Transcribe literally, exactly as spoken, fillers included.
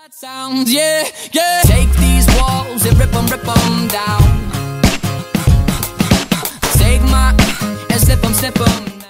Sounds, yeah, yeah. Take these walls and rip them, rip them down. Take my and slip them, slip them.